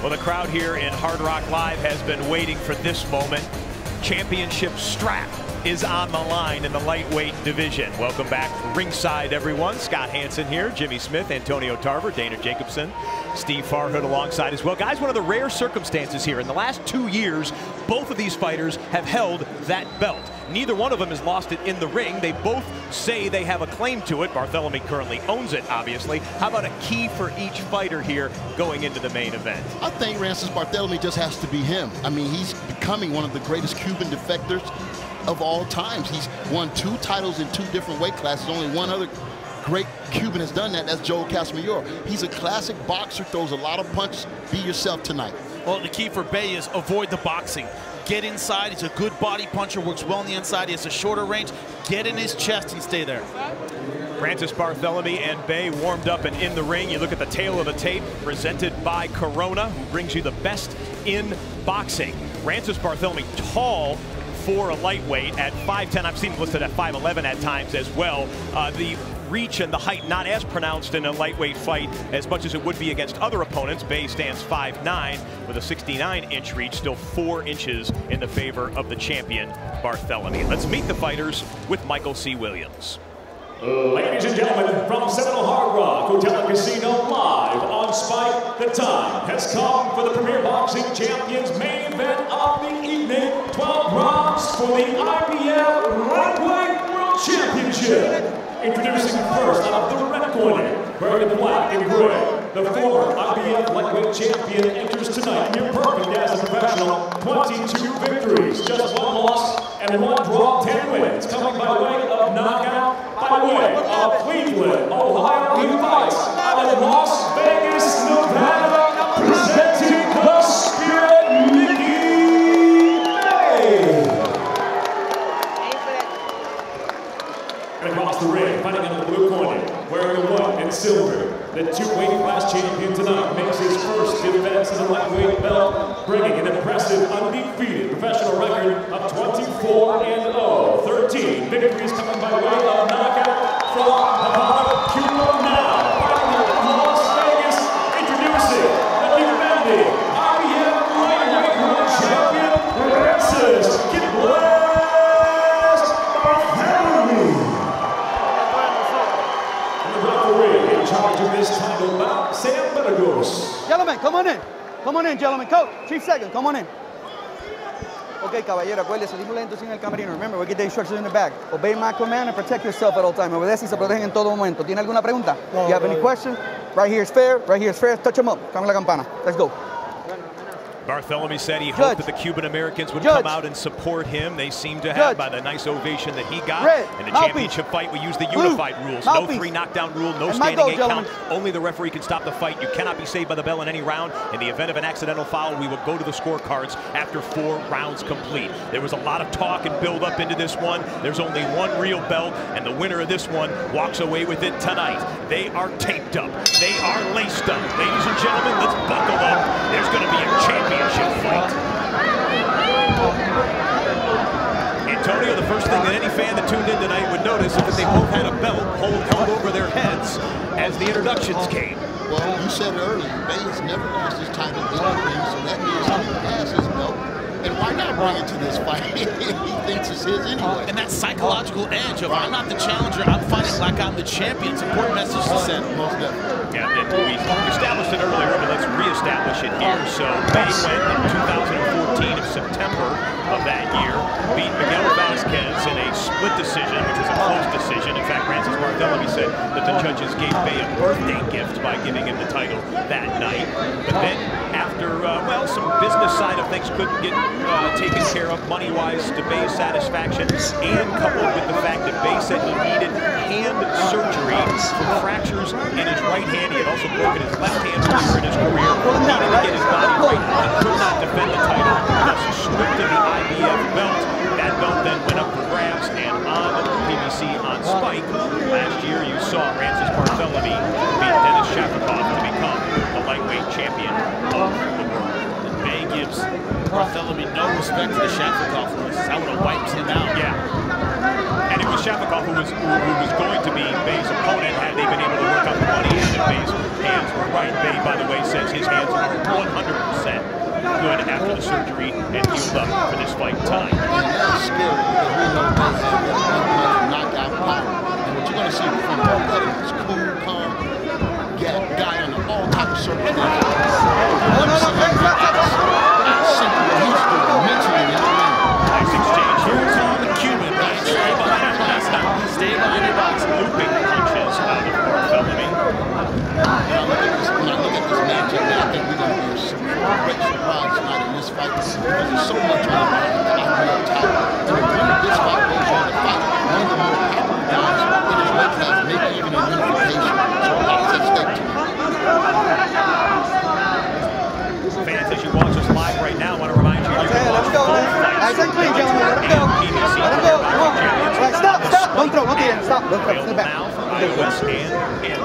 Well, the crowd here in Hard Rock Live has been waiting for this moment. Championship strap is on the line in the lightweight division. Welcome back ringside, everyone. Scott Hansen here, Jimmy Smith, Antonio Tarver, Dana Jacobson, Steve Farhood alongside as well. Guys, one of the rare circumstances here. In the last 2 years, both of these fighters have held that belt. Neither one of them has lost it in the ring. They both say they have a claim to it. Barthelemy currently owns it, obviously. How about a key for each fighter here going into the main event? I think Rances Barthelemy just has to be him. I mean, he's becoming one of the greatest Cuban defectors of all times. He's won 2 titles in 2 different weight classes. Only one other great Cuban has done that. That's Joe Casamayor. He's a classic boxer, throws a lot of punches. Be yourself tonight. Well, the key for Bay is avoid the boxing. Get inside. He's a good body puncher, works well on the inside. He has a shorter range. Get in his chest and stay there. Rances Barthelemy and Bay warmed up and in the ring. You look at the tail of the tape presented by Corona, who brings you the best in boxing. Rances Barthelemy, tall for a lightweight at 5'10". I've seen him listed at 5'11" at times as well. The reach and the height not as pronounced in a lightweight fight as much as it would be against other opponents. Bay stands 5'9" with a 69-inch reach, still 4 inches in the favor of the champion Barthelemy. Let's meet the fighters with Michael C. Williams. Ladies and gentlemen, from Seminole Hotel Casino, live on Spike, the time has come for the Premier Boxing Champions main event of the evening. 12 rounds for the IBF Lightweight World Championship. Introducing first out of the red corner, wearing the black and gray, the former IBF Lightweight Champion enters tonight near perfect as a professional. 22 victories, just 1 loss, and 1 draw, 10 wins. Coming by way of knockout, by way of Cleveland, Ohio, he fights out of Las Vegas, Nevada, presenting the Spirit, Mickey Bay. And across the ring, fighting in the blue corner, wearing the white and silver, the 2-weight class champion tonight makes his first defense of the lightweight belt, bringing an impressive undefeated professional record of 24-0. 13 victories coming by way of knockout from Havana, Cuba. Now, fighting in Las Vegas, introducing the defending IBF Lightweight World Champion, Rances Barthelemy. And the referee in charge of this title bout, Sam Burgos. Gentlemen, come on in. Come on in, gentlemen. Coach, Chief Second, come on in. Okay, caballero, acuérdese, salimos lentos en el camerino. Remember, we get the instructions in the back. Obey my command and protect yourself at all times. Obedece y se protegen en todo momento. ¿Tiene alguna pregunta? You have any questions? Right here is fair. Right here is fair. Touch them up. Come la campana. Let's go. Barthelemy said he hoped that the Cuban Americans would come out and support him. They seem to have by the nice ovation that he got. In the championship fight, we use the unified rules. No 3 knockdown rule, no standing 8 count. Only the referee can stop the fight. You cannot be saved by the bell in any round. In the event of an accidental foul, we will go to the scorecards after 4 rounds complete. There was a lot of talk and build up into this one. There's only one real belt, and the winner of this one walks away with it tonight. They are taped up. They are laced up. Ladies and gentlemen, let's buckle up. There's going to be a championship fight. Antonio, the first thing that any fan that tuned in tonight would notice is that they both had a belt held over their heads as the introductions came. Well, you said it earlier, Bay has never lost his title in the ring, so that means he has his belt. And why not bring it to this fight? He thinks it's his anyway. And that psychological edge of I'm not the challenger, I'm fighting like I'm the champion. It's an important message to send. Most definitely. Yeah, and we established it earlier, but let's reestablish it here. So Bay went in 2014 of September of that year, beat Miguel Vasquez in a split decision, which was a close decision. In fact, Rances Barthelemy said that the judges gave Bay a birthday gift by giving him the title that night. But then after, well, some business side of things couldn't get taken care of money-wise to Bay's satisfaction, and coupled with the fact that Bay said he needed hand surgery for fractures in his right hand. He had also broken his left hand earlier in his career. He needed to get his body right. He could not defend the title. Thus stripped of the IBF belt. That belt then went up for grabs, and on PBC on Spike last year you saw Rances Barthelemy beat Dennis Shafikov to become the lightweight champion of the world. And Bay gives Barthelemy no respect for the Shafikov list. That would have wiped him out. Yeah. And it was Shafikov who was going to be Bay's opponent had they been able to work out the money, and if Bay's hands were right. Bay, by the way, says his hands are 100% good after the surgery and healed up for this fight time. And that's scary because we know they have that knockout power. And what you're going to see from Barthelemy is cool, calm, guy under all types of circumstances. Simply what he's doing mentally in the ring. Nice exchange here. The Cuban, right? Stay behind your box now. Stay behind your box. Looping punches out of Barthelemy. When I look at this matchup, I think we're going to be a great surprise tonight in this fight because there's so much on the line that I real top. And the winner of this fight goes on to fight one of the more popular guys in his weight class, maybe even in unification. So a lot is at stake tonight. Fans, as you watch us live right now, I want to remind you you can watch both fights. Nice and clean, gentlemen. Let him go. PBC Let him go. Come on. Right, stop, stop. Don't throw. Don't get in. Stop. Don't throw. Stay back. Now for iOS and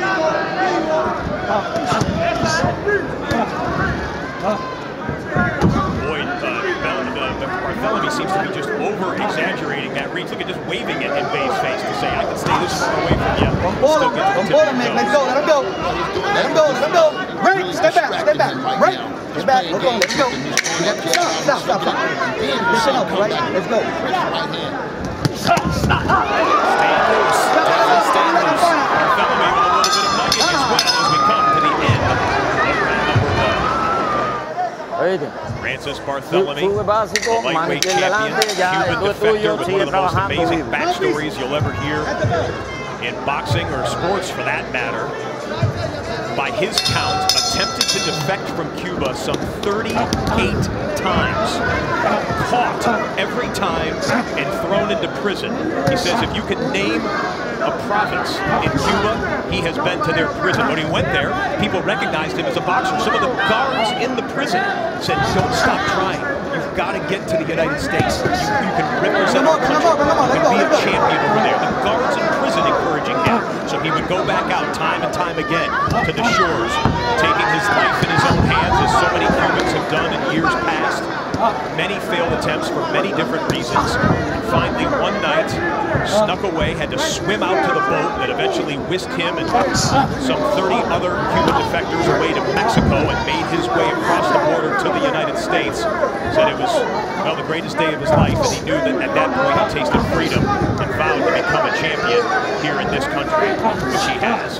Boy, Barthelemy seems to be just over-exaggerating that reach. Look at just waving it in Bay's face to say, I can stay this far away from you. Don't pull him. Don't pull him, man. Let's go. Let him go. Let him go. Let him go. Right. Step back. Step back. Right. Step back. Let's go. Let's go. Stop. Stop. Stop. Listen up, right? Let's go. Stay loose. Stay loose. Barthelemy with a little bit of nugget as well as we come to the end of round number 1. Rances Barthelemy, the lightweight champion, Cuban defector with one of the most amazing backstories you'll ever hear in boxing or sports for that matter. By his count, attempted to defect from Cuba some 38 times. Caught every time and thrown into prison. He says if you could name a province in Cuba, he has been to their prison. When he went there, people recognized him as a boxer. Some of the guards in the prison said, don't stop trying. You've got to get to the United States. You can represent our country. You can be a champion over there. The guards in prison encouraging him. So he would go back out time and time again to the shores, taking his life in his own hands, as so many Cubans have done in years past. Many failed attempts for many different reasons. And finally, one night, snuck away, had to swim out to the boat that eventually whisked him and some 30 other Cuban defectors away to Mexico and made his way across the border to the United States. Said it was, well, the greatest day of his life, and he knew that at that point he tasted freedom and vowed to become a champion here in this country, which he has.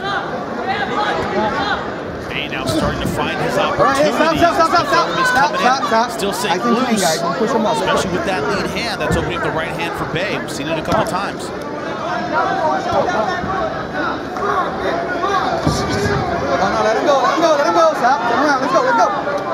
Bay now starting to find his opportunities. Stop. Still staying loose, loose, don't push him up. especially with that lead hand. That's opening up the right hand for Bay. We've seen it a couple times. No, let him go. Stop. Turn around. Let's go.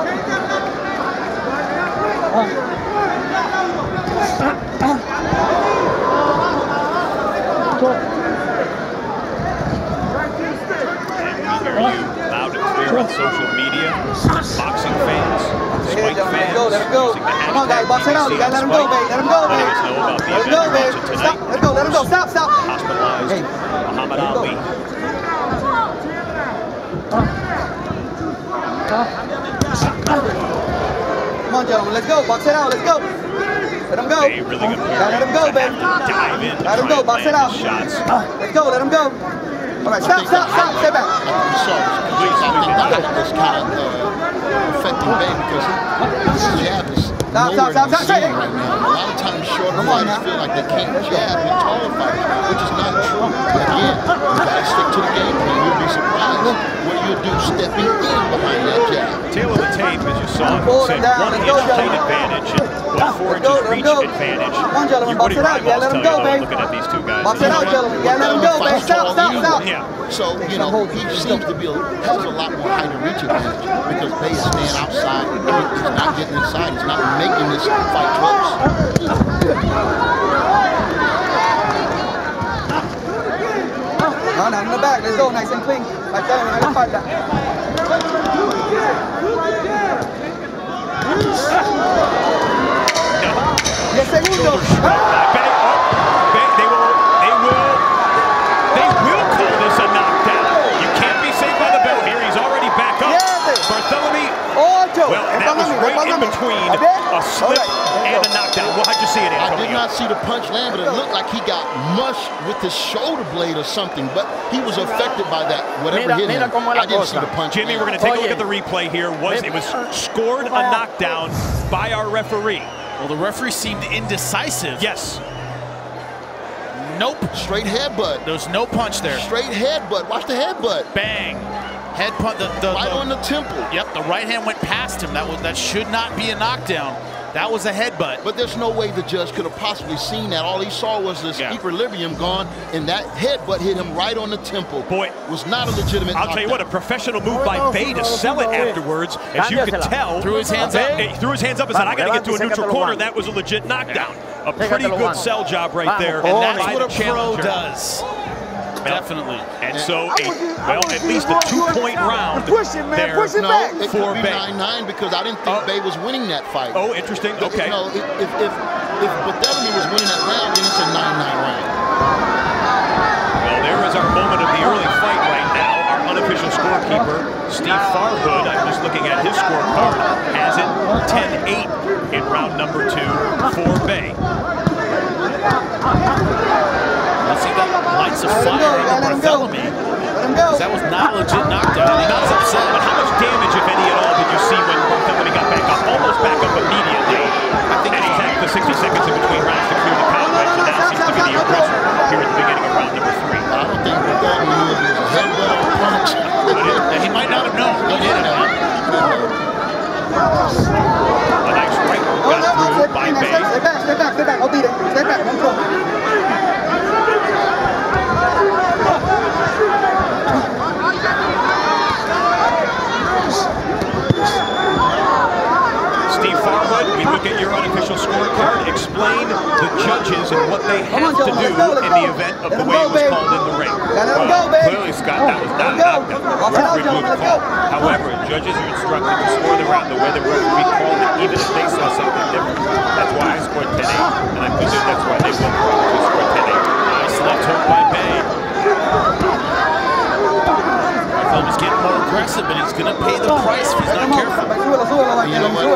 And we hear you loud and clear on social media, boxing fans, Spike fans, let him go. Come on, guys, box it out. You gotta let him go, babe. Let him go, babe. Letting us know about the Let him event go, you're babe. watching tonight. Stop. Let him go. Stop. Hospitalized Muhammad Ali. Come on, gentlemen. Let's go. Box it out. Let's go. Let him go. Bay really good Let him go, babe. dive in. Let him go. Box it out. Shots. Let's go. Let him go. All right. Stop. Stay back. I think this kind of affecting Bay because his jab is nowhere to be seen right now. A lot of times shorter fighters feel like they can't jab with taller fighters, which is not true. But again, you gotta stick to the game plan. You'll be surprised what you'll do stepping in behind that jab. Tail of the tape, as you saw, said 1 inch height advantage and 4 inches reach advantage. Come on, gentlemen. Box it out. Yeah, let him go, babe. Looking at these two guys. Box it out, gentlemen. Yeah, let him go, babe. Stop. Yeah. So, you know, he seems to be has a lot more height and reach advantage because Bay is staying outside. He's not getting inside. He's not making this fight close. No, in the back. Let's go. Nice and clean. Like that. Let's fight that. Yes, segundo. They will call this a knockdown. You can't be saved by the bell here. He's already back up. Barthelemy, 8. well, that was right in between a slip and a knockdown. Well, how'd you see it, Antonio? I did not see the punch land, but it looked like he got mushed with his shoulder blade or something, but he was affected by that, whatever hit him. I didn't see the punch. Jimmy, we're going to take a look at the replay here. It was scored a knockdown by our referee. Well, the referee seemed indecisive. Yes. Nope. Straight headbutt. There's no punch there. Straight headbutt. Watch the headbutt. Bang. Head punch. Right on the temple. Yep, the right hand went past him. That should not be a knockdown. That was a headbutt. But there's no way the judge could have possibly seen that. All he saw was this equilibrium gone, and that headbutt hit him right on the temple. Boy, was not a legitimate I'll tell you what, a professional move by Bay to sell it afterwards. As you could tell, threw his hands up. He threw his hands up and said, I got to get to a neutral corner. That was a legit knockdown. A pretty good sell job right there. And that's what a pro does. Definitely. And so, at least a 2-point round there for Bay. 9-9 because I didn't think Bay was winning that fight. Oh, interesting. Okay. You know, if Barthelemy was winning that round, then it's a 9-9 round. Well, there is our moment of the early fight right now. Our unofficial scorekeeper, Steve Farhood, I'm just looking at his scorecard, has it 10-8 in round number 2 for Bay. Let's see that lights of fire on Barthelemy. That was not a legit knockdown. He got upset. But how much damage, if any at all, did you see when Barthelemy got back up? Almost back up immediately. I think he's had the 60 seconds in between rounds to clear the counters, and that seems to be the aggressor here at the beginning of round number 3. I don't think Barthelemy knew if it was a headbutt or a punch. He might not have known. A nice right got through by Bay. Stay back. I'll beat it. Stay back. Steve Farhood, we look at your unofficial scorecard. Explain the judges and what they have to do in the event of the way it was called in the ring. Well, clearly, Scott, that was not a knockdown. The referee blew the call. However, judges are instructed to score the round the way the referee called it, even if they saw something different. That's why I scored 10-8, and I presume that's why they will probably score 10-8. Nice left hook by Bay. Barthelemy's getting more aggressive, but he's going to pay the price if he's not careful. You know what?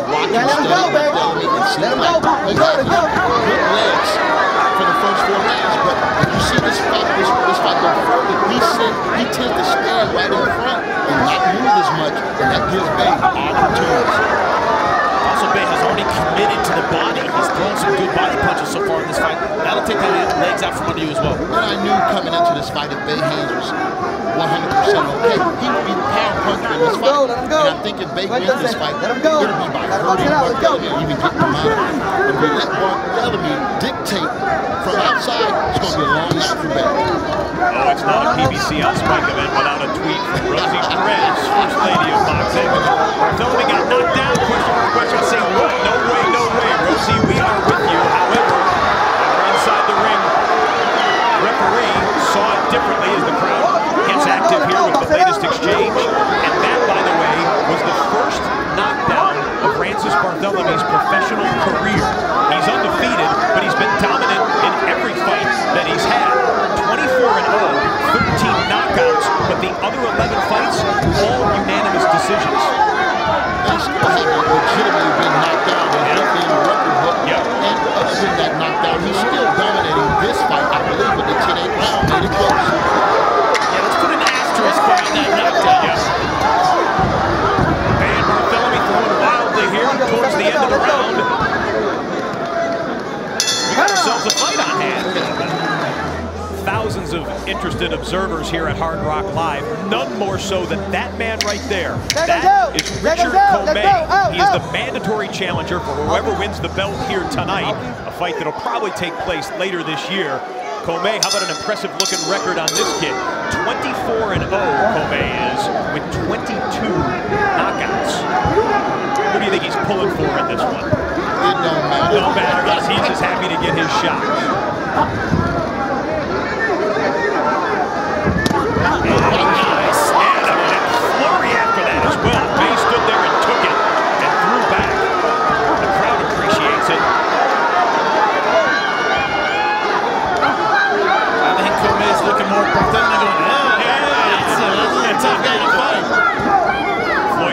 Good legs for the first 4 rounds, but if you see this fight go further, he tends to stand right in front and not move as much, and that gives Bay opportunities. Also, Bay has already committed to the body. He's thrown some good body punches so far in this fight. That'll take the legs out from under you as well. And I knew coming into this fight that Bay Haynes was 100% okay. He would be the power puncher in this fight. And I think if Bay wins this fight, it'll be by hurting Barthelemy and even getting him out. If we let Barthelemy dictate from outside, it's going to be a long night for Bay. Oh, it's not a PBC on Spike event without a tweet from Rosie Perez, First Lady of Boxing. Barthelemy got knocked down. Question, say what? No way. Rosie, we are with you. However, we're inside the ring. Referee saw it differently as the crowd gets active here with the latest exchange. And that, by the way, was the first knockdown of Rances Barthelemy's professional career. He's undefeated, but he's been dominant in every fight that he's had. 24-0, 13 knockouts, but the other 11 fights, all unanimous decisions. And still haven't legitimately been knocked down. There's nothing in the record book. And other than that knockdown, he's still dominating this fight, I believe, with the 10-8 round. Made it close. Yeah, let's put an asterisk behind that knockdown. And Barthelemy throwing wildly here towards the end of the round. We got ourselves a fight on hand. Thousands of interested observers here at Hard Rock Live, none more so than that man right there. That is Richard Comey. He is the mandatory challenger for whoever wins the belt here tonight, a fight that'll probably take place later this year. Comey, how about an impressive looking record on this kid? 24-0 Comey is with 22 knockouts. What do you think he's pulling for in this one? It don't matter. No matter, he's just happy to get his shot. Nice, and a flurry after that as well. Bay stood there and took it and threw back. The crowd appreciates it. I think Comey's looking more Barthelemy going, it's a tough guy to fight.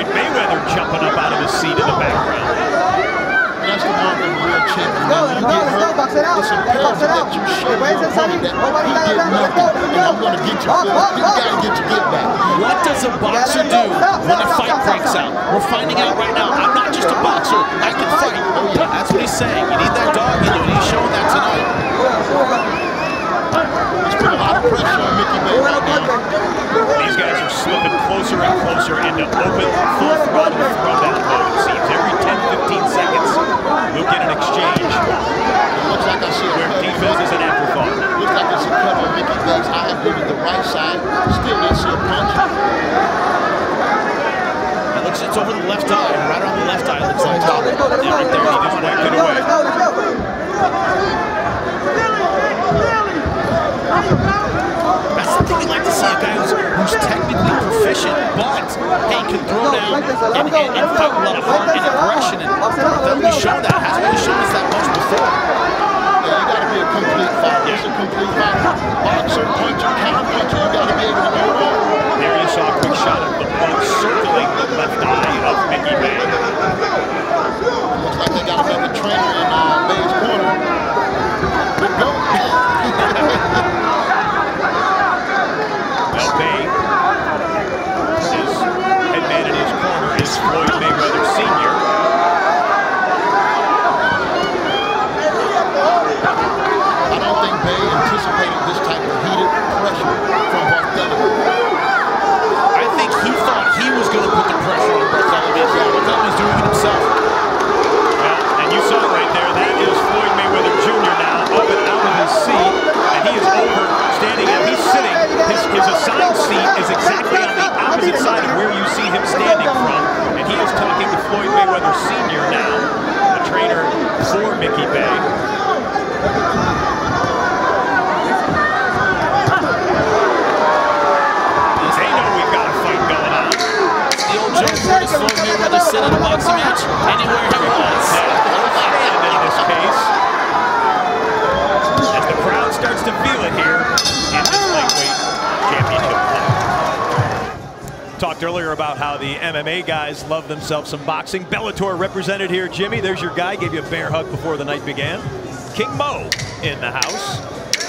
jumping up out of his seat in the background. That's the mark of a real champion. When you get hurt, it's imperative that you show your opponent that he did nothing, and I'm going to get you good. You got to get your get back. What does a boxer do when a fight breaks out? We're finding out right now. I'm not just a boxer. I can fight. That's what he's saying. You need that dog in you, and he's showing that tonight. He's putting a lot of pressure on Mickey Bay right now. These guys are slipping closer and closer into open, full throttle throwdown mode, it seems. Every 10-15 seconds, we'll get an exchange. It looks like I see where defense is an afterthought. Looks like it's a cut on Mickey Bay's eye. I believe the right side. Still didn't see a punch. It looks it's over the left eye, right on the left eye. It looks like yeah, right there. He just whacked it away. That's something we like to see, a guy who's technically proficient, but hey, can throw down and fight with a lot of heart and aggression. And Barthelemy shown that. Hasn't really shown us that much before. Yeah, you got to be a complete fighter. It's a complete fighter. Boxer, puncher, counter puncher. You got to be able to do it all. There you saw a quick shot of the blood circling the left eye of Mickey Bay. Looks like they got another trainer in Bay's corner. Good go. Well, Bay, his headman in his corner is Floyd Mayweather Sr. I don't think Bay anticipated this type of heated pressure from Barthelemy. I think he thought he was going to put the pressure on Barthelemy as well. Barthelemy doing it himself. Well, and you saw it right there. That is Floyd Mayweather Jr. now up and out of his seat, and he is over, standing up. He's sitting. His assigned seat is exactly on the opposite side of where you see him standing from, and he is talking to Floyd Mayweather Sr. now, the trainer for Mickey Bay. They know we've got a fight going on. The old joke, where does Floyd Mayweather sit in a boxing match? Anywhere he wants. And in this case, as the crowd starts to feel it here in this lightweight championship fight. Talked earlier about how the MMA guys love themselves some boxing. Bellator represented here, Jimmy. There's your guy. Gave you a bear hug before the night began. King Mo in the house.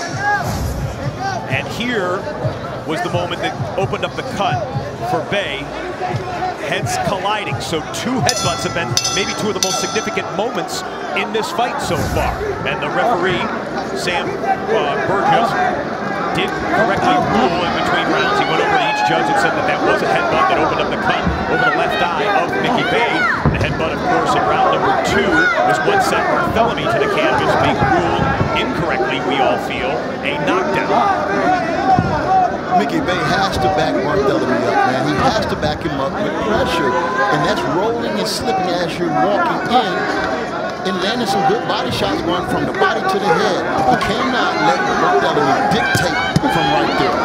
And here was the moment that opened up the cut for Bay. Heads colliding. So two headbutts have been maybe two of the most significant moments in this fight so far. And the referee, Sam Burgos, did correctly rule in between rounds. He went over to each judge and said that that was a headbutt that opened up the cut over the left eye of Mickey Bay. The headbutt, of course, in round number 2 was what sent Barthelemy to the canvas, being ruled incorrectly, we all feel, a knockdown. Mickey Bay has to back Barthelemy up, man. He has to back him up with pressure. And that's rolling and slipping as you're walking in and landing some good body shots going from the body to the head. You cannot let Barthelemy dictate from right there.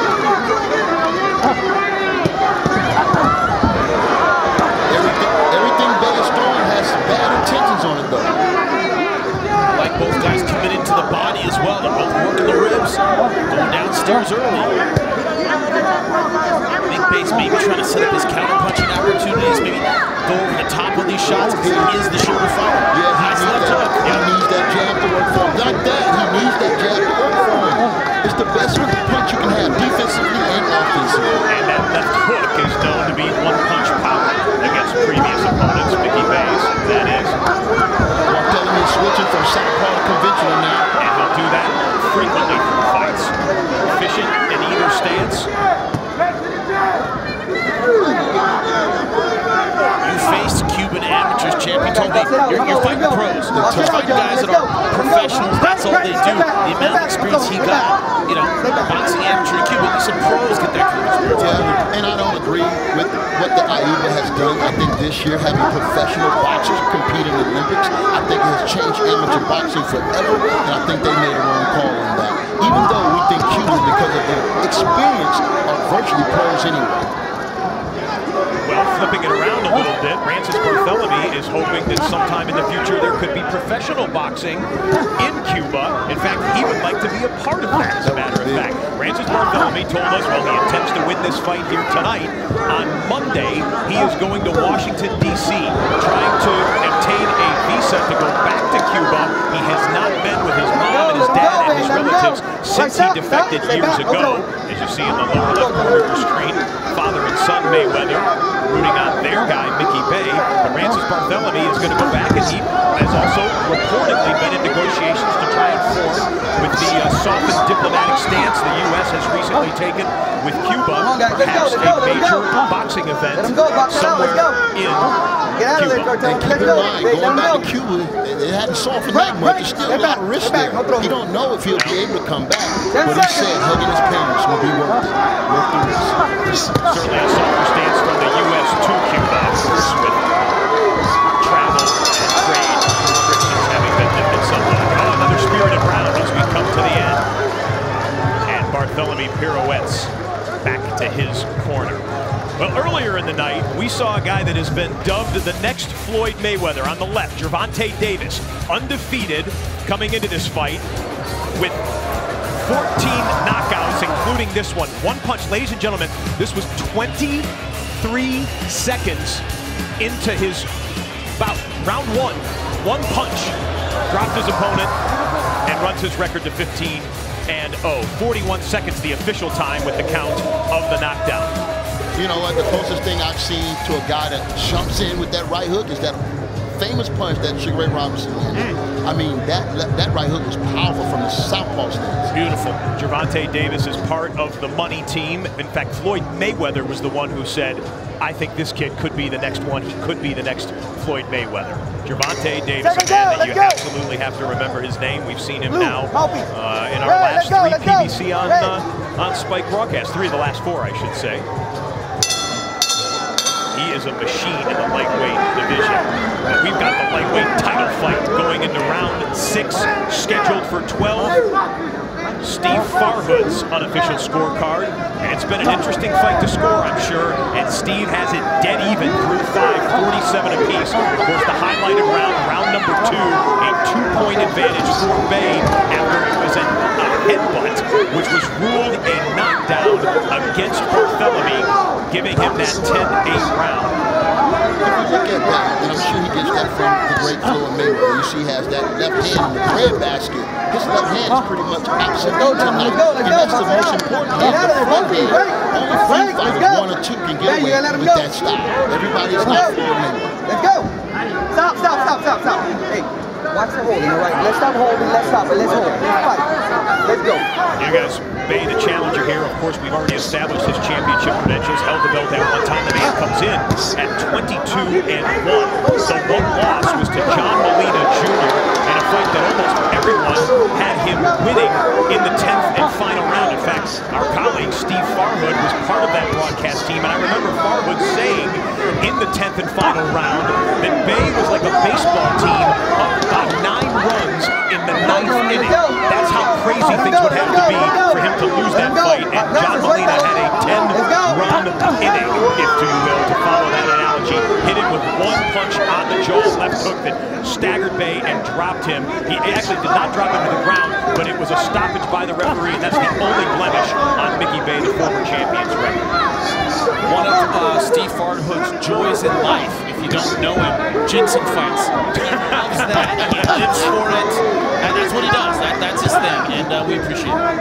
Everything Bay is throwing has bad intentions on it, though. Like both guys committed to the body as well. They're both working the ribs, going downstairs early. I think Bay's maybe trying to set up his counter-punching opportunities, maybe go over the top of these shots because he is the shoulder fighter. Yeah, he needs that jab to work for him. Not that, he needs that jab to work for him. It's the best punch you can have, defensively and offensively. And that left hook is known to be one-punch power against previous opponents, Mickey Bay's. That is. Barthelemy is switching from southpaw to conventional now. And he'll do that frequently through fights. Efficient in either stance. You faced Cuban amateurs, champ. You told me you're fighting pros. You're fighting guys that are professionals. That's all they do. The amount of experience he got, you know, boxing amateur in Cuba. Some pros get that kind of experience. Yeah, and I don't agree with what the AIBA has done. I think this year having professional boxers compete in the Olympics, I think it has changed amateur boxing forever, and I think they made a wrong call on that. Even though we think Cubans, because of their experience, are virtually pros anyway. Well, flipping it around a little bit, Rances Barthelemy is hoping that sometime in the future there could be professional boxing in Cuba. In fact, he would like to be a part of that, as a matter of fact. Rances Barthelemy told us, well, he intends to win this fight here tonight. On Monday, he is going to Washington, D.C., trying to obtain a visa to go back to Cuba. He has not been with his mom and his dad and his relatives since he defected years ago. As you see in the lower left corner of the screen, father and son Mayweather rooting on their guy, Mickey Bay. But Rances Barthelemy is going to go back, and he has also reportedly been in negotiations to try and form with the softened diplomatic stance the U.S. has recently taken with Cuba, perhaps a major boxing event somewhere in Cuba. And keep in mind, going back to Cuba, it hadn't softened that much. There's still a lot of risk there. He don't know if he'll be able to come back, but he said hugging his parents will be worth it. Worth the risk. Certainly a softer stance from the U.S. to Cuba, of course, with travel and trade restrictions having been lifted somewhat. Oh, another spirited round as we come to the end. And Barthelemy pirouettes back to his corner. Well, earlier in the night, we saw a guy that has been dubbed the next Floyd Mayweather. On the left, Gervonta Davis, undefeated coming into this fight with 14 knockouts, including this one. One punch, ladies and gentlemen, this was 23 seconds into his bout. Round one, one punch, dropped his opponent and runs his record to 15-0. 41 seconds, the official time with the count of the knockdown. You know what, the closest thing I've seen to a guy that jumps in with that right hook is that famous punch that Sugar Ray Robinson landed. I mean, that right hook was powerful from the southpaw stance. Beautiful. Gervonta Davis is part of the money team. In fact, Floyd Mayweather was the one who said, I think this kid could be the next one. He could be the next Floyd Mayweather. Gervonta Davis, a man that you absolutely have to remember his name. We've seen him now in our last three PBC on Spike broadcasts. Three of the last four, I should say. He is a machine in the lightweight division. We've got the lightweight title fight going into round 6, scheduled for 12. Steve Farhood's unofficial scorecard. And it's been an interesting fight to score, I'm sure. And Steve has it dead even through 5, 47 apiece. Of course, the highlighted round number 2, a 2-point advantage for Bay after it was a headbutt, which was ruled a knockdown against Barthelemy, giving him that 10-8 round. If you look at that, and I'm sure he gets that from the great Floyd Mayweather. You see he has that left hand in the bread basket. His left hand is pretty much absent tonight. And that's the most important thing. The front hand, only few fighters, 1 or 2 can get away with that style. Everybody's not Floyd Mayweather. Let's go. Stop. Hey, watch the holding, all right? Let's stop holding, let's stop it, let's hold. Let's fight. Let's go. You guys, Bay, the challenger here. Of course, we've already established his championship credentials. Held the belt at one time. The man comes in at 22-1. The one loss was to John Molina Jr. in a fight that almost everyone had him winning in the 10th and final round. In fact, our colleague Steve Farhood was part of that broadcast team, and I remember Farhood saying in the 10th and final round that Bay was like a baseball team up by 9 runs in the 9th inning. That's how crazy things would have to be for him to lose that fight, and John Molina had a 10-run inning, if you will, to follow that analogy. Hit him with one punch on the jaw, left hook that staggered Bay and dropped him. He actually did not drop him to the ground, but it was a stoppage by the referee, and that's the only blemish on Mickey Bay, the former champion's record. One of Steve Farhood's joys in life, if you don't know him, ginseng fights. He loves that, he lives for it, and that's what he does. That's his thing, and we appreciate it.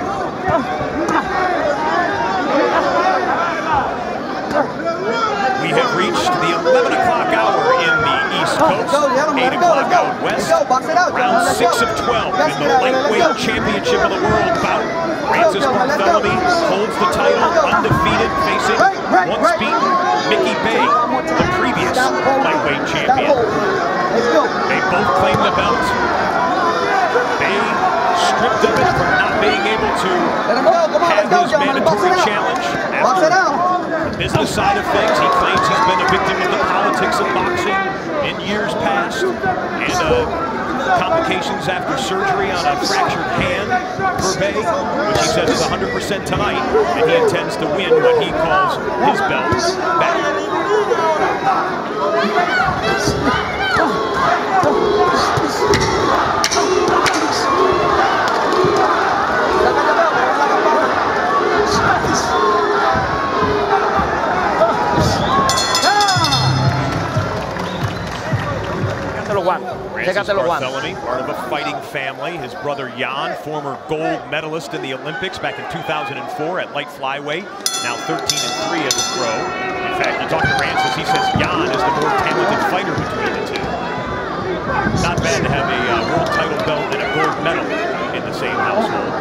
We have reached the 11 o'clock hour in the East Coast, 8 o'clock out west. Round 6 of 12 in the lightweight championship of the world bout. Rances Barthelemy holds the title undefeated, facing once beaten Mickey Bay, the previous lightweight champion. They both claim the belt. Bay stripped of it for not being able to have his mandatory challenge after the business side of things. He claims he's been a victim of the politics of boxing in years past, and complications after surgery on a fractured hand for Bay, which he says is 100% tonight, and he intends to win what he calls his belt back. Rances Barthelemy, part of a fighting family. His brother Jan, former gold medalist in the Olympics back in 2004 at light flyweight, now 13-3 as a pro. In fact, you talk to Rances, he says Jan is the more talented fighter between the two. Not bad to have a world title belt and a gold medal in the same household.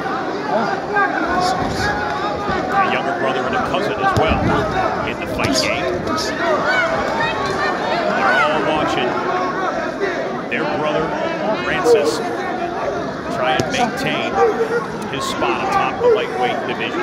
A younger brother and a cousin as well in the fight game. They're all watching their brother, Rances, try and maintain his spot atop the lightweight division.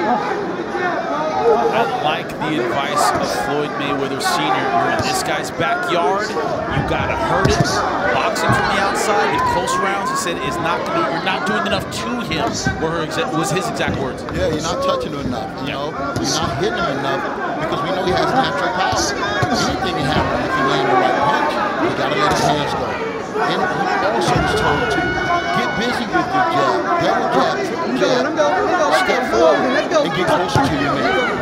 I like the advice of Floyd Mayweather Sr. You're in this guy's backyard. You gotta hurt it. Boxing from the outside in close rounds, he said, is not gonna, you're not doing enough to him. Was his exact words. Yeah, you're not touching him enough. You know, you're not hitting him enough because we know he has natural power. Anything can happen if he lands the right punch. You gotta let his hands go. And he also was told to get busy with your jab, double jab, triple jab, step forward and get closer to your man.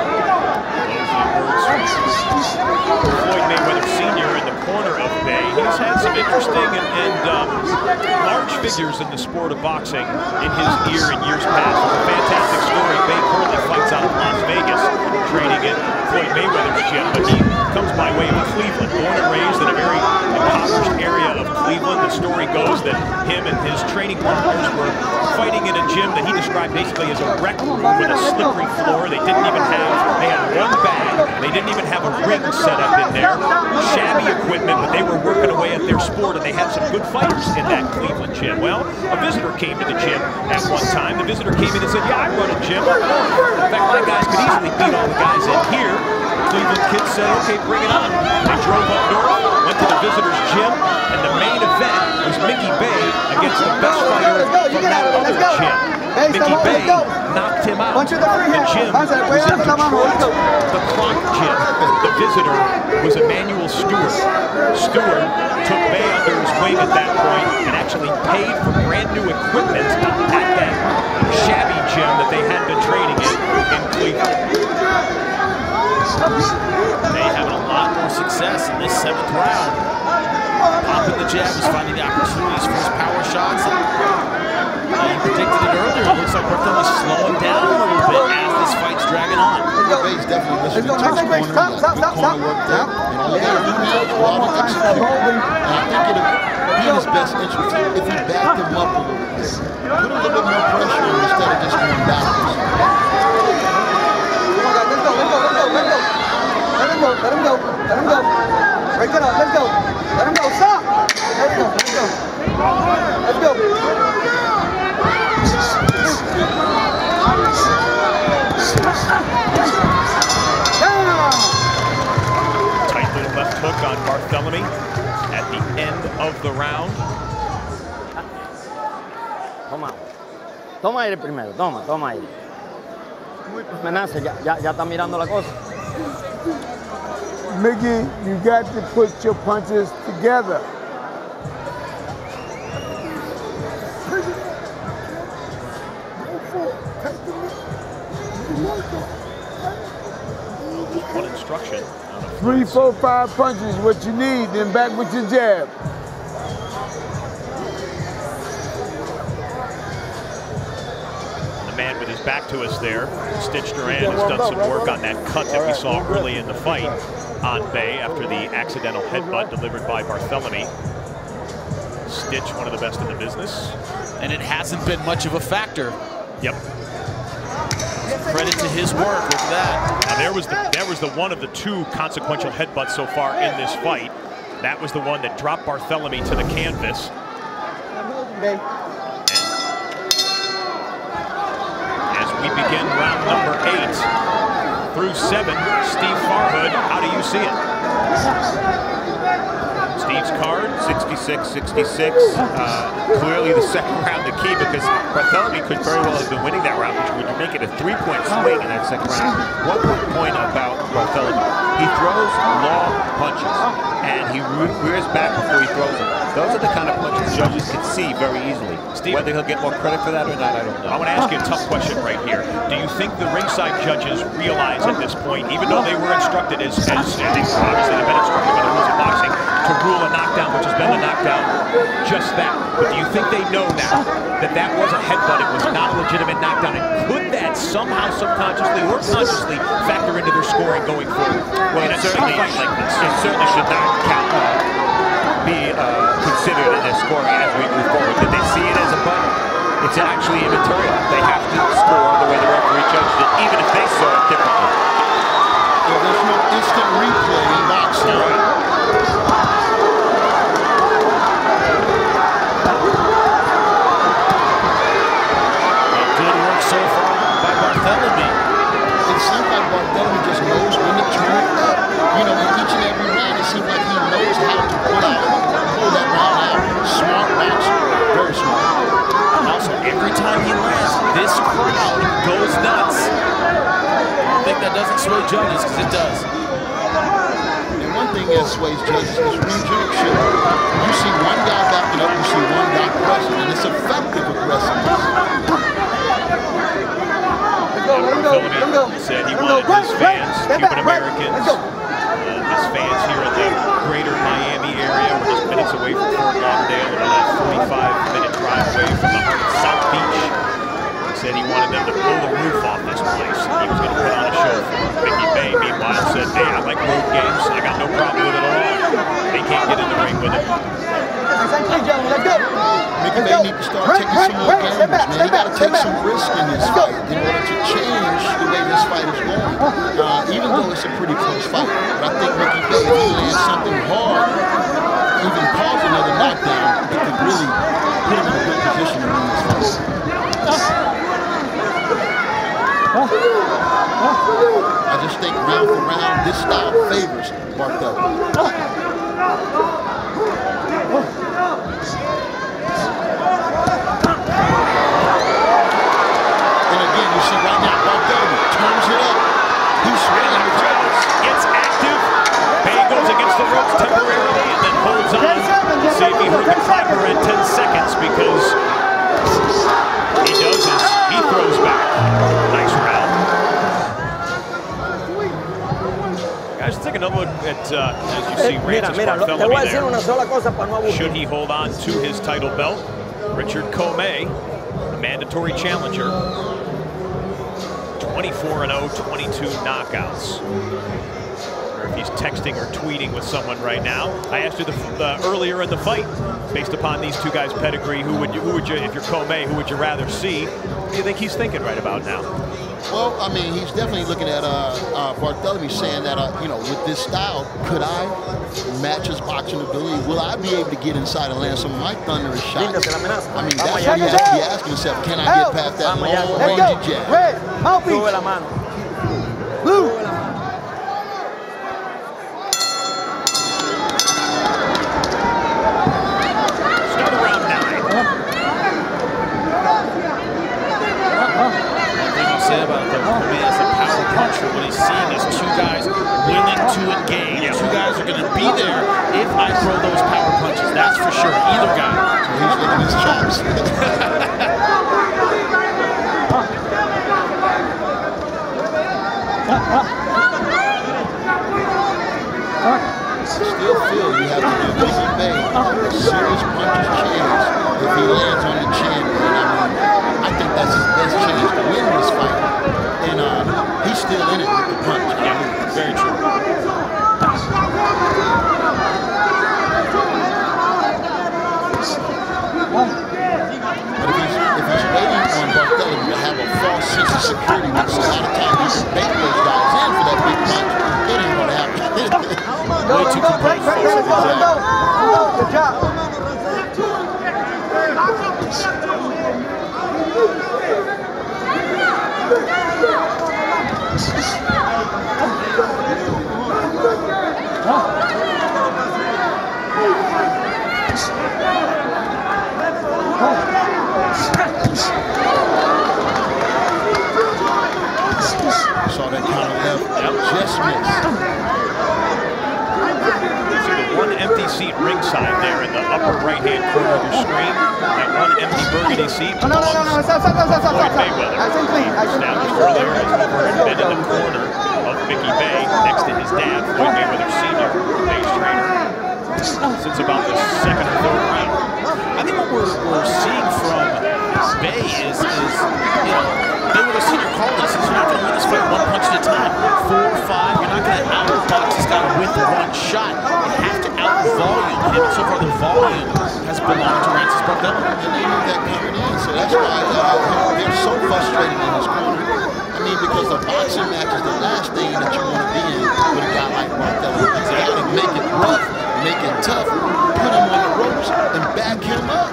Floyd Mayweather Sr. in the corner of Bay. He's had some interesting and large figures in the sport of boxing in his ear in years past. It's a fantastic story. Bay currently fights out of Las Vegas, training at Floyd Mayweather's gym, but he comes by way of Cleveland, born and raised in a very impoverished area of Cleveland. The story goes that him and his training partners were fighting in a gym that he described basically as a rec room with a slippery floor. They had one bag. They didn't even have a ring set up in there. Shabby equipment, but they were working away at their sport, and they had some good fighters in that Cleveland gym. Well, a visitor came to the gym at one time. The visitor came in and said, yeah, I run a gym. In fact, my guys could easily beat all the guys in here. Cleveland kids said, okay, bring it on. They drove up north, went to the visitor's gym, and the main event was Mickey Bay against the best fighter from that other gym. Mickey Bay knocked him out. The gym was in Detroit, the Clock Gym. The visitor was Emmanuel Stewart. Stewart took Bay under his wing at that point and actually paid for brand new equipment at that shabby gym that they had been training in Cleveland. They having a lot more success in this 7th round. Popping the jab is finding the opportunities for his power shots. He predicted it earlier. It looks like Barthelemy slowing down a little bit as this fight's dragging on. Bay's definitely listening to his corner. Good corner work there. And all you got to do now is go out and execute. And I think it'll be in his best interest if he backed him up a little bit. Put a little bit more pressure on instead of just going down. Let him go. Break it up. Let's go. Let him go. Stop. Let's go. Tight little left hook on Barthelemy at the end of the round. Toma aire primero. Toma aire. Menace, ya está mirando la cosa. Mickey, you got to put your punches together. One instruction. 3, 4, 5 punches, what you need, then back with your jab. The man with his back to us there, Stitch Duran, has done some work on that cut that we saw early in the fight on Bay after the accidental headbutt delivered by Barthelemy. Stitch, one of the best in the business. And it hasn't been much of a factor. Yep. Credit to his work. Look at that. Now there was the one of the 2 consequential headbutts so far in this fight. That was the one that dropped Barthelemy to the canvas. Bay. As we begin round number 8 through 7, Steve Farhood, how do you see it? Steve Steve's card. 66-66. Clearly the second round the key, because Barthelemy could very well have been winning that round, which would make it a 3-point swing in that second round. One quick point about Barthelemy. He throws long punches, and he rears back before he throws them. Those are the kind of punches judges can see very easily. Steve, whether he'll get more credit for that or not, I don't know. I want to ask you a tough question right here. Do you think the ringside judges realize at this point, even though they were instructed, as they obviously have been instructed by the rules of boxing, to rule a knockdown, which has been a knockdown, just that. But do you think they know now that that was a headbutt, it was not a legitimate knockdown, and could that somehow subconsciously or consciously factor into their scoring going forward? Well, it certainly should not be considered in their scoring as we move forward. Did they see it as a butt? It's actually immaterial. They have to score the way the referee judged it, even if they saw it differently. Yeah, there's no instant replay in boxing. Right. Good work so far by Barthelemy. It seems like Barthelemy just knows when to turn it up. You know, in each and every round, it seems like he knows how to pull that round out. Smart boxer, very smart. And also, every time he lands, this crowd goes nuts. I think that doesn't sway judges, because it does. And one thing that sways judges is rejection. You see one guy backing up, you see one guy pressing, and it's effective aggressiveness. Barthelemy said he wanted his fans, Cuban Americans, his fans here in the greater Miami area. We're just minutes away from Fort Lauderdale, about a 45-minute drive away from the heart of South Beach. He said he wanted them to pull the roof off this place. He was going to put on a show for Mickey Bay. Meanwhile, said, hey, I like road games. I got no problem with it at all. They can't get in the ring with it. Mickey Bay need to start taking some more gambles, man. He got to take some risk in this fight in order to change the way this fight is going. Even though it's a pretty close fight, but I think Mickey Bay, if he lands something hard, even cause another knockdown, it could really put him in a good position to win this fight. I just think round for round, this style favors Barthelemy. And again, you see right now, Barthelemy turns it up. He's swinging the judges. Gets active. Bay goes against the ropes temporarily and then holds on. See if he heard the clapper at 10 seconds, because he does this. He throws back. Nice round. Guys, take another look at, as you see, Rances Barthelemy there. Should he hold on to his title belt? Richard Comey, the mandatory challenger. 24-0, 22 knockouts. Or if he's texting or tweeting with someone right now. I asked you earlier in the fight, based upon these two guys' pedigree, who would you, if you're Comey, who would you rather see? What do you think he's thinking right about now? Well, I mean, he's definitely looking at Barthelemy, saying that, you know, with this style, could I match his boxing ability? Will I be able to get inside and land some of my thunderous shots? I mean, that's what he has to be asking himself. Can I get past that long-range jab? Red, mouthpiece. Blue. Start around 9. Said about the Comey as a power puncher, what he's seeing is two guys willing to engage. Yeah. Two guys are going to be there if I throw those power punches. That's for sure. Either guy. So he's looking at his chops. I still feel you have to give Mickey Bay a serious puncher's chance if he lands on the chin. I think that's his best chance to win this fight. And he's still in it with the punch. Yeah, very true. But if he's waiting on Barthelemy to have a false sense of security, which a lot of times you can bait those guys in for that big punch, it ain't going to happen. Way too composed. Good job. Saw that counter left, just missed. See the one empty seat ringside there in the upper right-hand corner of your screen. That one empty burgundy seat belongs to Floyd Mayweather. Established earlier as over embedded in the corner of Mickey Bay, next to his dad, Floyd Mayweather Sr., Bay's trainer, since about the second or third round. I think what we're seeing from Bay is Mayweather Sr. called this. You're not going to win this fight one punch at a time. 4, 5. You're not going to outbox this guy with one shot. You have to out-volume him. So far, the volume has belonged to Rances Barthelemy. And they knew that coming in, so that's why they're so frustrated in his corner. I mean, because a boxing match is the last thing that you want to be in with a guy like Barthelemy. You got to make it rough, make it tough, put him on the ropes, and back him up.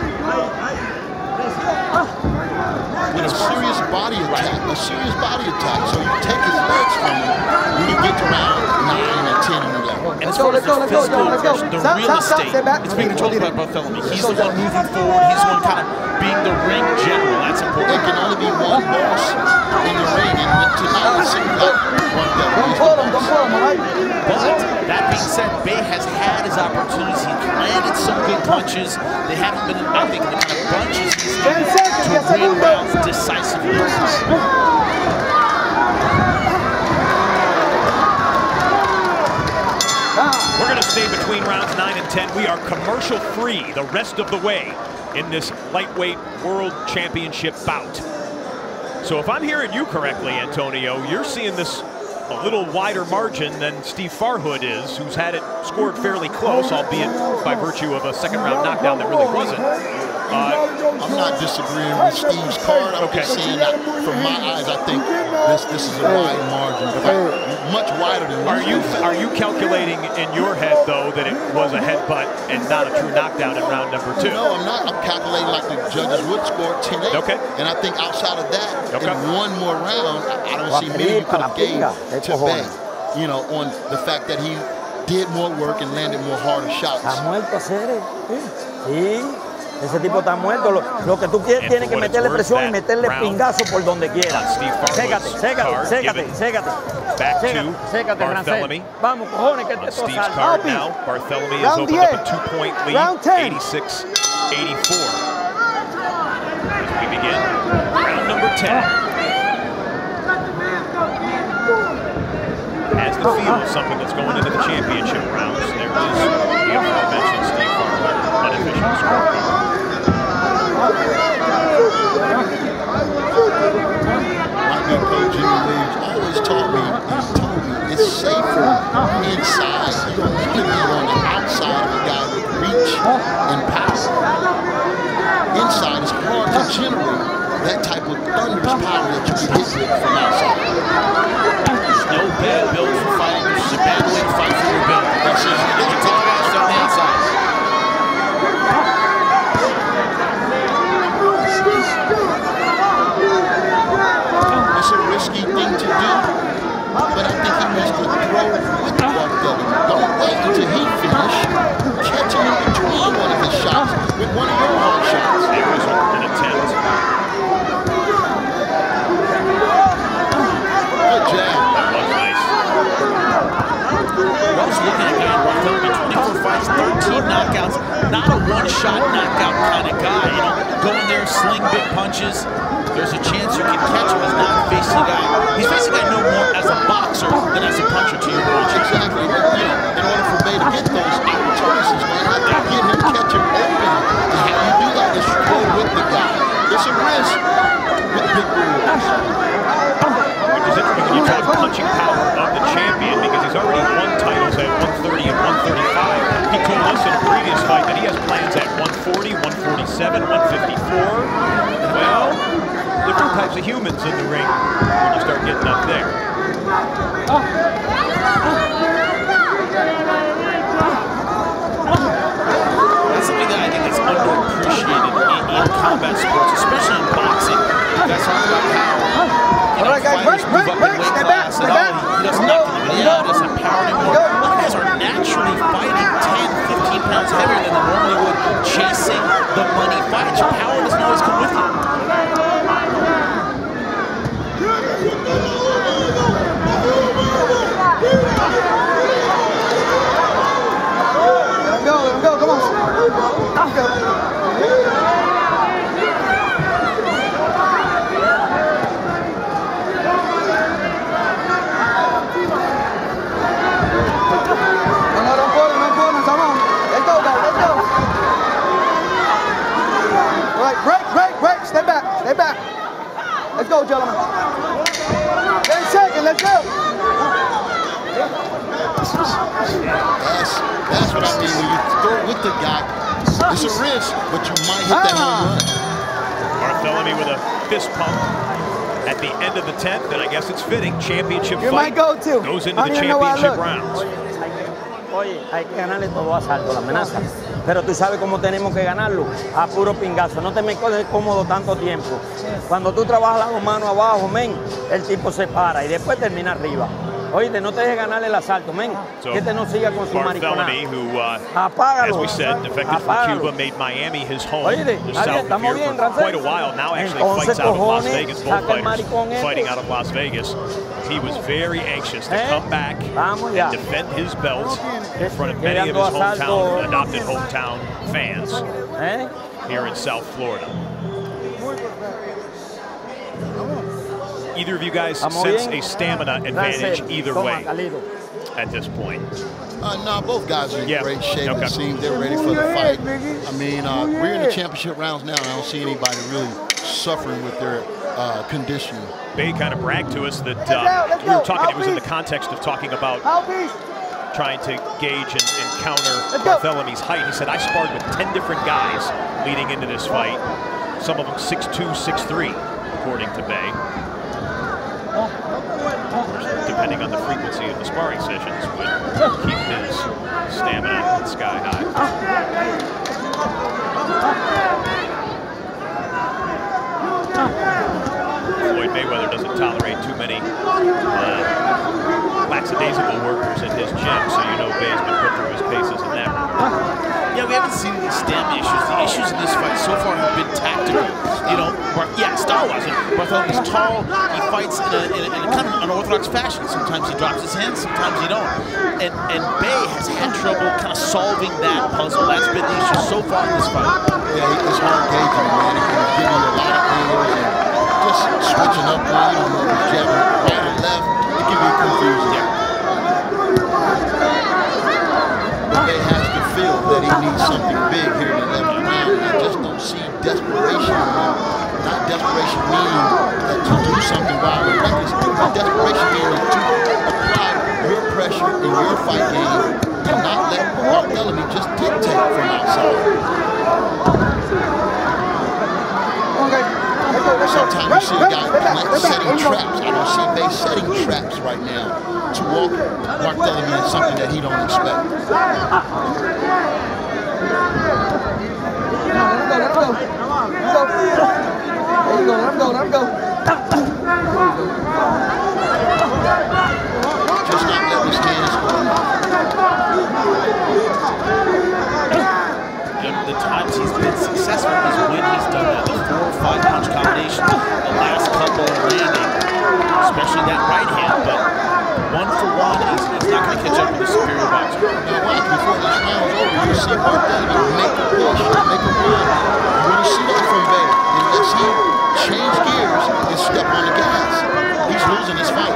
With a serious body attack, So you take his legs from him when you get to round 9 and 10 and 11. And as far as the physical aggression, the real estate, it's being controlled by Barthelemy. He's the one moving forward. He's the one kind of being the ring general. That's important. There can only be one boss in the ring, and tonight it seems like Barthelemy is the boss. But that being said, Bay has had his opportunities. He landed some good punches. They haven't been, I think, the kind of bunches he's needed to win rounds decisively. We're going to stay between rounds 9 and 10. We are commercial free the rest of the way in this lightweight world championship bout. So if I'm hearing you correctly, Antonio, you're seeing this a little wider margin than Steve Farhood is, who's had it scored fairly close, albeit by virtue of a second-round knockdown that really wasn't. I'm not disagreeing with Steve's card. I'm just saying that from my eyes, I think this is a wide margin, much wider than. Are you calculating in your head though that it was a headbutt and not a true knockdown in round number 2? No, I'm not. I'm calculating like the judges would score 10-8. Okay. And I think outside of that, in one more round, I don't see many you could have gave to Bay. You know, on the fact that he did more work and landed more harder shots. Ese tipo está muerto. Lo que tú quieres, tienes que meterle presión y meterle pingazo por donde quiera. Sécate. Sécate, Barthelemy. Vamos, cojones, que te Steve's card now. Barthelemy has opened up a 2-point lead, 86-84. As we begin round number 10. As the feel of something that's going into the championship rounds, there is the aforementioned Steve Farhood unofficial scorecard. My good coach Jimmy Williams always told me it's safer inside. You don't want to be on the outside of a guy with reach and power. Inside is hard to generate that type of thunderous power that you can hit with from outside. There's no bad build for fighting. There's a bad way to fight for your build. That's it. You can take guys on the outside. It's a risky thing to do, but I think he needs to throw with the Barthelemy. Don't wait until he finishes. Catch him in between one of his shots with one of your hard shots. There was an attempt. Good jab. That was nice. We're also looking at again, Barthelemy, 24 fights, 13 knockouts. Not a one-shot knockout kind of guy. You know, go in there, sling big punches. There's a chance you can catch him. He's not facing a guy. He's facing a guy no more as a boxer than as a puncher to your point. Exactly. You know, in order for Bay to get those opportunities, man, I have to get him, catch him open. And how you do that is go with the guy. It's a risk with big rules. Which is interesting when you talk punching power of the champion, because he's already won titles at 130 and 135. He told us in a previous fight that he has plans at 140, 147, 154. Well, different types of humans in the ring when you start getting up there. That's something that I think is underappreciated in combat sports, especially in boxing. Guys talk about how fighters move up in weight class and all. He doesn't knock anybody out, doesn't empower anymore. A lot of guys are naturally fighting 10, 15 pounds heavier Let's go, gentlemen. 10 seconds, let's go. That's what I mean when you throw it with the guy. It's a risk, but you might hit that home run. Barthelemy with a fist pump at the end of the 10th, and I guess it's fitting. Championship You're fight my go-to. goes into the championship rounds. Oye, hay que ganarle todo asalto, la amenaza. Pero tú sabes cómo tenemos que ganarlo, a puro pingazo. No te me quedes cómodo tanto tiempo. Cuando tú trabajas las dos manos abajo, men, el tipo se para y después termina arriba. Oíste, no te dejes ganarle el asalto, men. So, que este no siga con su mariconada. Barthelemy, who, Apágalo. as we said, defected from Cuba, made Miami his home. Oíste, The South of here for quite a while. Now actually fights out of Las Vegas. Both fighters fighting out of Las Vegas. He was very anxious to come back and defend his belt in front of many of his hometown, adopted hometown fans here in South Florida. Either of you guys sense a stamina advantage either way at this point? No, both guys are in great shape. It seems they're ready for the fight. I mean, we're in the championship rounds now, and I don't see anybody really suffering with their conditioning. Bay kind of bragged to us that we were talking, it was in the context of talking about trying to gauge and counter Barthelemy's height. He said, I sparred with 10 different guys leading into this fight. Some of them 6'2", 6'3", according to Bay. Depending on the frequency of the sparring sessions, would keep his stamina sky high. Floyd Mayweather doesn't tolerate too many lackadaisical workers in his gym, so you know Bay's been put through his paces in that regard. Yeah, we haven't seen any stamina issues. The issues in this fight so far have been tactical. You know, style-wise. Barthelemy's tall. He fights in a kind of unorthodox fashion. Sometimes he drops his hands, sometimes he don't. And Bay has had trouble kind of solving that puzzle. That's been the issue so far in this fight. Yeah, it's hard gauging, man. He can give you a lot of angles and just switching up on you, don't know if he's jabbing right or left. It can be confusing. Yeah. But Bay has to feel that he needs something big here in the 11th round. I just don't see desperation. Not desperation meaning to do something wild and reckless, but desperation meaning to apply your pressure in your fight game and not let Barthelemy just dictate from outside. Sometimes you see a guy setting traps. I don't see Bay setting traps right now to walk Barthelemy in something that he don't expect. Let him go. Just not letting his hands go. The times he's been successful is when he's done that, the 4 or 5 punch combination, the last couple landing, especially that right hand, but 1 for 1, he's not going to catch up with the superior boxer. Now watch, before this round is over, you'll see Barthelemy make a push, make a run. You're going to see that from Bay, unless he change gears and step on the gas. He's losing this fight.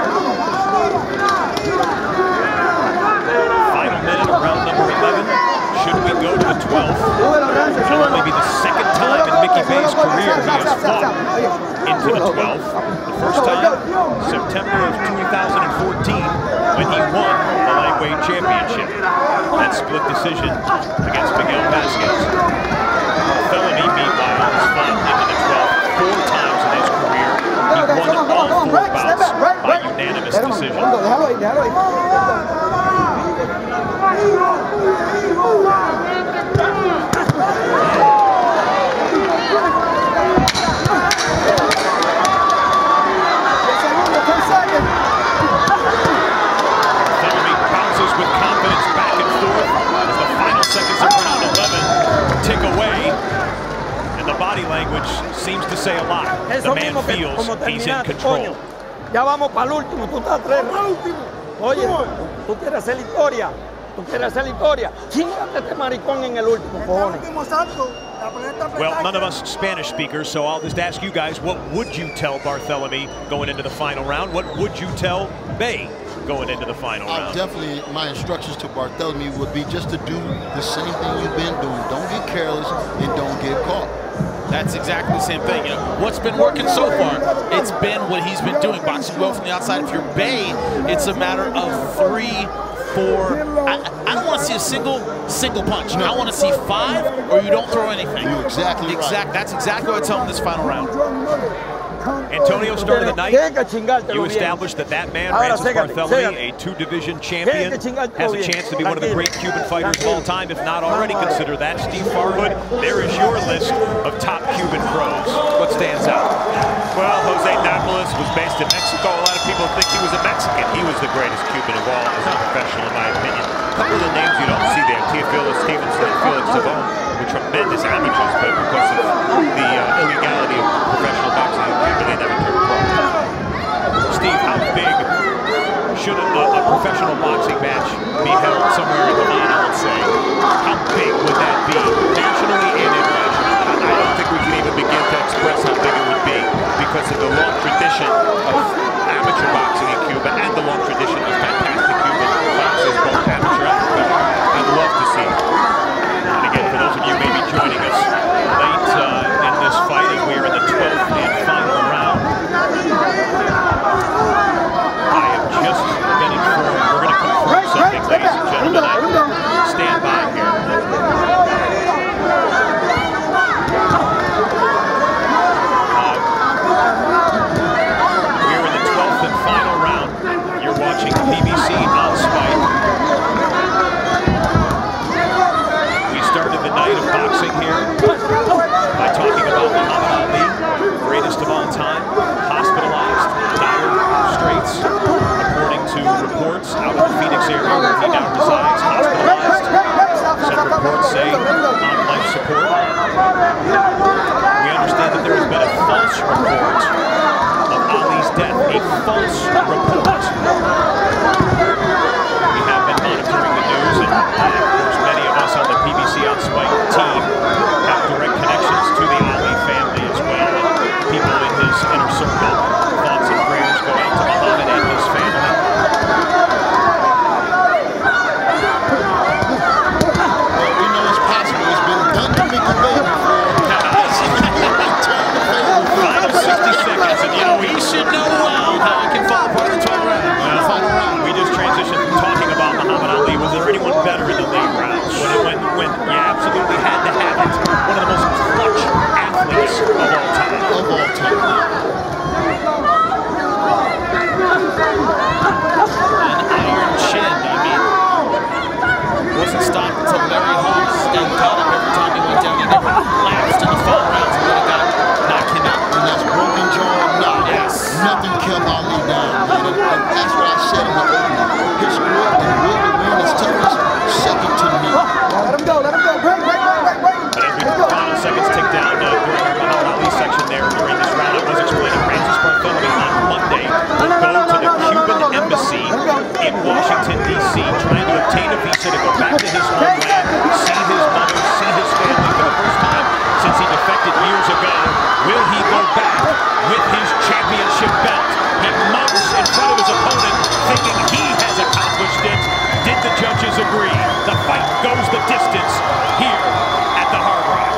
Final minute of round number 11. Should we go to the 12th? It'll only be the second time in Mickey Bay's career he has fought into the 12th. The first time, September of 2014, when he won the lightweight championship. That split decision against Miguel Vasquez. Barthelemy, meanwhile, has fought into the 12th 4 times in his career. He won all 4 bouts by unanimous decision. Barthelemy bounces with confidence back and forth as the final seconds of round 11 tick away. And the body language seems to say a lot. The man feels he's in control. Ya vamos para el último, tú estás 3 rounds. Oye, tú quieres hacer la historia. Tú quieres hacer la historia. Chíngate este maricón en el último, cojones. Well, none of us Spanish speakers, so I'll just ask you guys, what would you tell Barthelemy going into the final round? What would you tell Bay going into the final round. Definitely, my instructions to Barthelemy would be just to do the same thing you've been doing. Don't get careless and don't get caught. That's exactly the same thing. You know, what's been working so far? It's been what he's been doing, boxing well from the outside. If you're Bay, it's a matter of 3, 4. I don't want to see a single punch. No. I want to see 5, or you don't throw anything. You're exactly right. That's exactly what I tell him this final round. Antonio, started the night. You established that man, Rances Barthelemy, a 2-division champion, has a chance to be one of the great Cuban fighters of all time, if not already consider that. Steve Farhood, there is your list of top Cuban pros. What stands out? Well, Jose Napoles was based in Mexico. A lot of people think he was a Mexican. He was the greatest Cuban of all as a professional, in my opinion. A couple of the names you don't see there, Teofilo Stevenson and Felix Savon, were tremendous amateurs, but because of the illegality of professional boxing in Cuba, they never turned pro. Steve, how big should a professional boxing match be held somewhere in the line, let's say? How big would that be, nationally and internationally? I don't think we can even begin to express how big it would be because of the long tradition of amateur boxing in Cuba and the long tradition of fantastic Cuban boxers, both amateur and professional. I'd love to see it. And again, for those of you maybe joining us late in this fight, as we are in the 12th and final round, I have just been informed we're going to confirm something, ladies and gentlemen. Stand by here. We're in the 12th and final round. You're watching PBC on Spike. We started the night of boxing here by talking about Muhammad Ali, greatest of all time, hospitalized, dire straits, according to reports out of the Phoenix area where he now resides, hospitalized. Some reports say on life support. We understand that there has been a false report of Ali's death, a false report. We have been monitoring the news, and of course many of us on the PBC on Spike team have direct connections to the Ali family as well, and people in his inner circle. Thoughts and prayers go out to Muhammad and his family. Well, we know it's possible. It's been done to Mickey Bay before. Final 60 seconds, and you know, we should know well how it can fall apart in the 12th round. Well, final round. We just transitioned from talking about Muhammad Ali. Was there anyone better in the late rounds? When you absolutely had to have it. One of the most clutch athletes of all time. Of all time. An iron chin, I mean, wasn't stopped until Larry Holmes and got him every time he went down. He never lapsed in the final rounds and would have knocked him out. And that's broken jaw or not. Yes. Nothing kept Ali down, man. And that's what I said in the opening. His grit and will to win, his toughness, second to me. Let him go, let him go. Break. But as we final seconds tick down during our Muhammad Ali section there during this round, I was explaining Rances Barthelemy on Monday will go to the Cuban embassy in Washington, D.C., trying to obtain a visa to go back to his homeland, see his mother, see his family for the first time since he defected years ago. Will he go back with his championship belt? He mugs in front of his opponent, thinking he has accomplished it. Did the judges agree? The fight goes the distance here at the Hard Rock.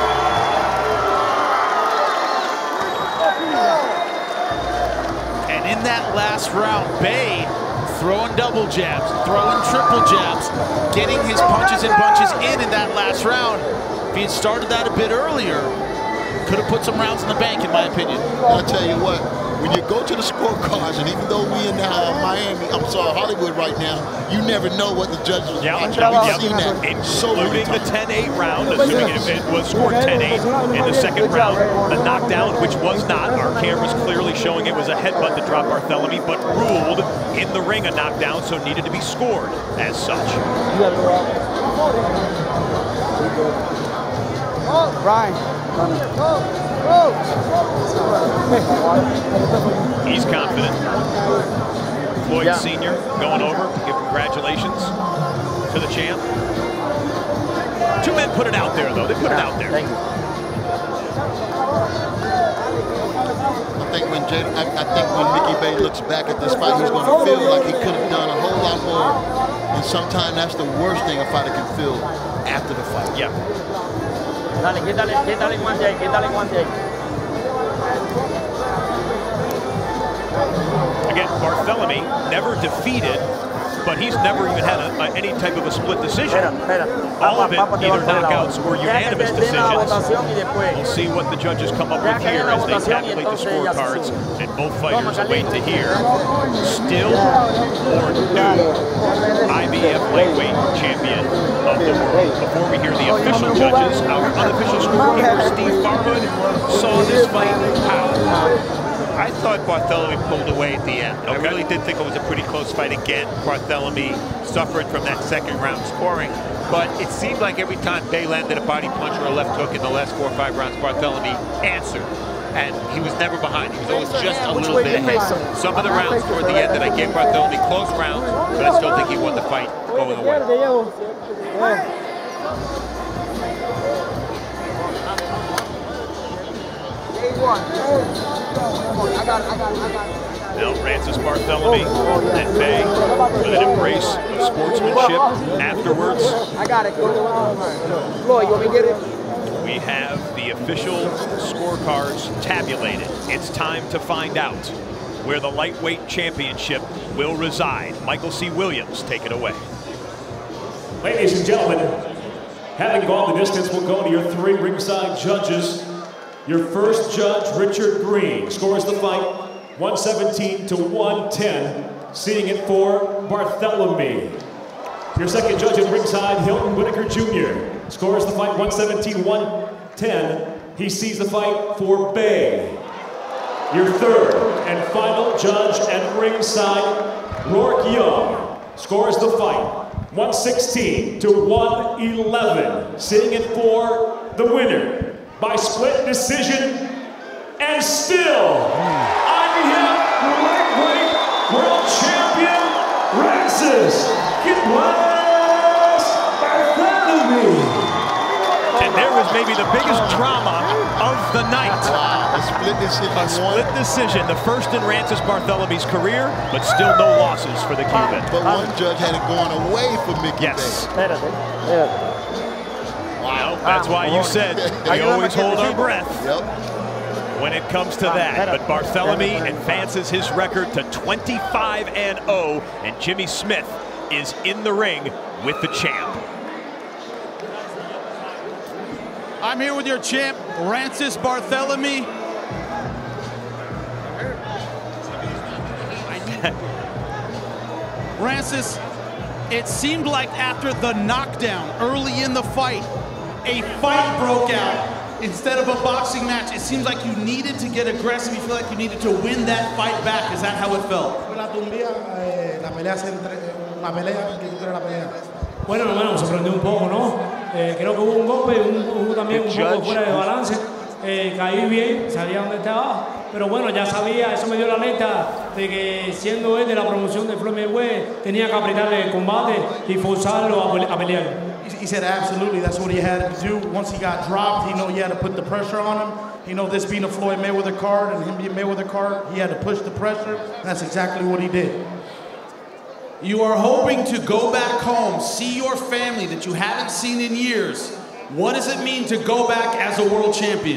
And in that last round, Bay throwing double jabs, throwing triple jabs, getting his punches and bunches in that last round. If he had started that a bit earlier, could have put some rounds in the bank, in my opinion. I'll tell you what, when you go to the scorecards, and even though we in Hollywood right now, you never know what the judges will watch. I've seen that including the 10-8 round, assuming it was scored 10-8 in the second round. The knockdown, which was not, our cameras clearly showing it was a headbutt that dropped Barthelemy, but ruled in the ring a knockdown, so needed to be scored as such. Brian. He's confident. Floyd Sr. going over to give congratulations to the champ. Two men put it out there, though. They put it out there. Thank you. I think when Mickey Bay looks back at this fight, he's going to feel like he could have done a whole lot more. And sometimes that's the worst thing a fighter can feel after the fight. Yeah. Dale, quítale guante ahí, quítale guante ahí. Again, Barthelemy never defeated, but he's never even had any type of a split decision. All of it either knockouts or unanimous decisions. We'll see what the judges come up with here as they tabulate the scorecards, and both fighters await to hear still or new IBF lightweight champion of the world. Before we hear the official judges, our unofficial scorekeeper Steve Farhood saw this fight how? I thought Barthelemy pulled away at the end. I really did think it was a pretty close fight again. Barthelemy suffered from that second round scoring, but it seemed like every time Bay landed a body punch or a left hook in the last 4 or 5 rounds, Barthelemy answered. And he was never behind. He was always just a little bit ahead. Some of the rounds toward the end that I gave Barthelemy close rounds, but I still think he won the fight going away. Now Rances, Barthelemy, and Bay with an embrace of sportsmanship afterwards. I got it. Floyd, you want me to get it? We have the official scorecards tabulated. It's time to find out where the lightweight championship will reside. Michael C. Williams, take it away. Ladies and gentlemen, having gone the distance, we'll go to your 3 ringside judges. Your first judge, Richard Green, scores the fight 117 to 110, seeing it for Barthelemy. Your second judge at ringside, Hilton Whitaker Jr., scores the fight 117-110. He sees the fight for Bay. Your third and final judge at ringside, Rourke Young, scores the fight 116 to 111, seeing it for the winner by split decision, and still IBF lightweight world champion, Rances Barthelemy. And there was maybe the biggest drama of the night. Wow, a split decision. A split decision, the first in Rances Barthelemy's career, but still no losses for the Cuban. But one judge had it going away for Mickey Yes. Bay. Wow, that's why you said we always hold our breath when it comes to that. But Barthelemy advances his record to 25-0, and Jimmy Smith is in the ring with the champ. I'm here with your champ, Rances Barthelemy. Rances, it seemed like after the knockdown early in the fight, a fight broke out instead of a boxing match. It seems like you needed to get aggressive. You feel like you needed to win that fight back. Is that how it felt? Bueno, hermano, se prendió un poco, ¿no? Creo que hubo un golpe, hubo también un poco fuera de balance. Caí bien, sabía dónde estaba, pero bueno, ya sabía, eso me dio la alerta de que siendo él de la promoción de Floyd Mayweather, tenía que apretarle el combate y forzarlo a pelear. He said absolutely, that's what he had to do. Once he got dropped, he knew he had to put the pressure on him. He know this being a Floyd Mayweather card and him being Mayweather card, he had to push the pressure, and that's exactly what he did. You are hoping to go back home, see your family that you haven't seen in years. What does it mean to go back as a world champion?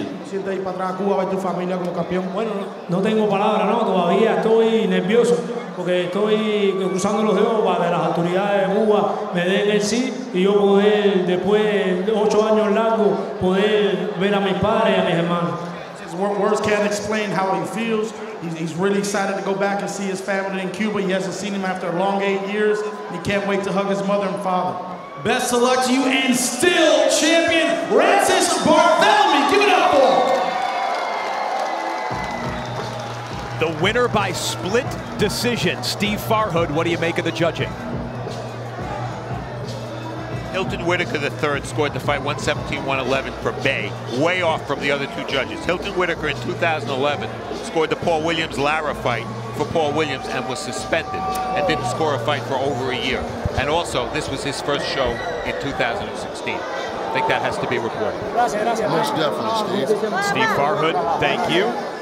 Bueno, no tengo palabras, ¿no? Todavía estoy nervioso porque estoy cruzando los dedos para que las autoridades de Cuba me den el sí y yo poder, después de 8 años largos, poder ver a mis padres y a mis hermanos. Words can't explain how he feels. He's really excited to go back and see his family in Cuba. He hasn't seen him after a long 8 years. He can't wait to hug his mother and father. Best of luck to you, and still champion Rances Barthelemy. Give it up for him. The winner by split decision, Steve Farhood. What do you make of the judging? Hilton Whitaker III scored the fight 117-111 for Bay, way off from the other 2 judges. Hilton Whitaker in 2011 scored the Paul Williams-Lara fight for Paul Williams and was suspended and didn't score a fight for over a year. And also, this was his first show in 2016. I think that has to be reported. Most definitely, Steve. Steve Farhood, thank you.